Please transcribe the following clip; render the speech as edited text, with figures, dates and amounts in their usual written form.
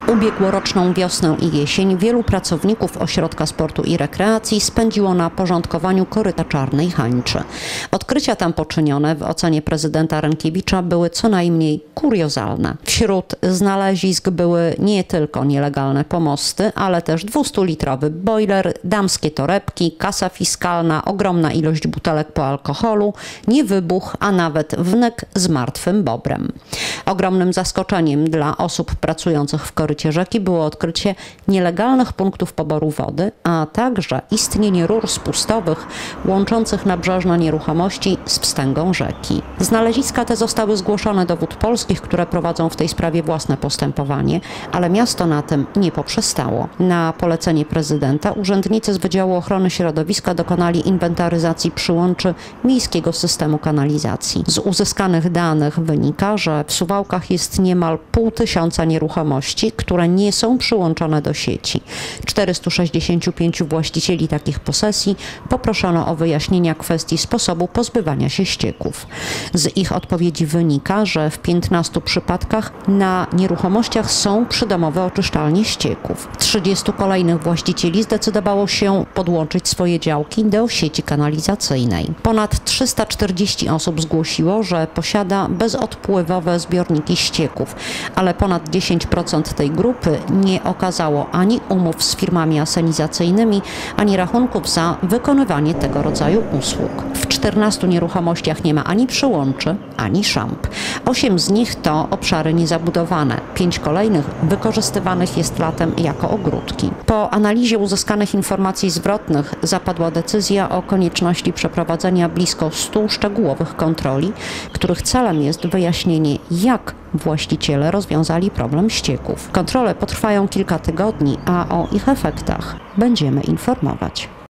Ubiegłoroczną wiosnę i jesień wielu pracowników Ośrodka Sportu i Rekreacji spędziło na porządkowaniu koryta Czarnej Hańczy. Odkrycia tam poczynione w ocenie prezydenta Rękiewicza były co najmniej kuriozalne. Wśród znalezisk były nie tylko nielegalne pomosty, ale też 200-litrowy bojler, damskie torebki, kasa fiskalna, ogromna ilość butelek po alkoholu, nie wybuch, a nawet wnek z martwym bobrem. Ogromnym zaskoczeniem dla osób pracujących w korycie rzeki było odkrycie nielegalnych punktów poboru wody, a także istnienie rur spustowych łączących nabrzeżne nieruchomości z wstęgą rzeki. Znaleziska te zostały zgłoszone do Wód Polskich, które prowadzą w tej sprawie własne postępowanie, ale miasto na tym nie poprzestało. Na polecenie prezydenta urzędnicy z Wydziału Ochrony Środowiska dokonali inwentaryzacji przyłączy miejskiego systemu kanalizacji. Z uzyskanych danych wynika, że w Suwałkach jest niemal 500 nieruchomości, które nie są przyłączone do sieci. 465 właścicieli takich posesji poproszono o wyjaśnienia kwestii sposobu pozbywania się ścieków. Z ich odpowiedzi wynika, że w 15 przypadkach na nieruchomościach są przydomowe oczyszczalnie ścieków. 30 kolejnych właścicieli zdecydowało się podłączyć swoje działki do sieci kanalizacyjnej. Ponad 340 osób zgłosiło, że posiada bezodpływowe zbiorniki ścieków, ale ponad 10% tej grupy nie okazało ani umów z firmami asenizacyjnymi, ani rachunków za wykonywanie tego rodzaju usług. W 14 nieruchomościach nie ma ani przyłączy, ani szamp. 8 z nich to obszary niezabudowane. 5 kolejnych wykorzystywanych jest latem jako ogródki. Po analizie uzyskanych informacji zwrotnych zapadła decyzja o konieczności przeprowadzenia blisko 100 szczegółowych kontroli, których celem jest wyjaśnienie, jak właściciele rozwiązali problem ścieków. Kontrole potrwają kilka tygodni, a o ich efektach będziemy informować.